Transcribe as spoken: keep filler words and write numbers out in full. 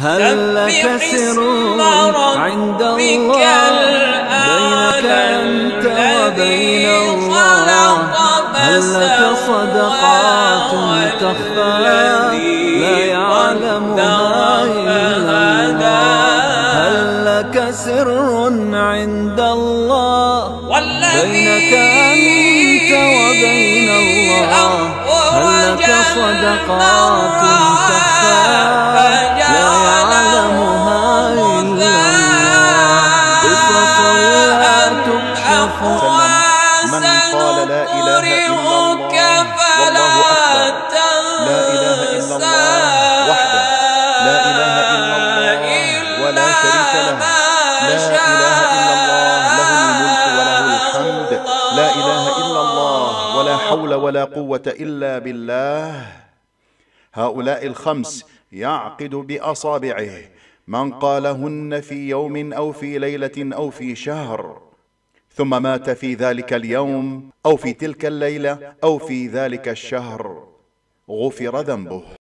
هل لك سر عند الله بينك أنت وبين الله؟ هل لك صدقات تخفى لا يعلمها إلا الله؟ هل لك سر عند الله بينك أنت وبين الله؟ هل لك صدقات تخفى لا يعلمها إلا الله؟ قصص لا تكشف من قال لا إله إلا الله والله أكبر، لا إله إلا الله وحده لا إله إلا الله ولا شريك له، لا إله إلا الله له الملك وله الحمد، لا إله إلا الله ولا حول ولا قوة إلا بالله. هؤلاء الخمس يعقد بأصابعه، من قالهن في يوم أو في ليلة أو في شهر ثم مات في ذلك اليوم أو في تلك الليلة أو في ذلك الشهر غفر ذنبه.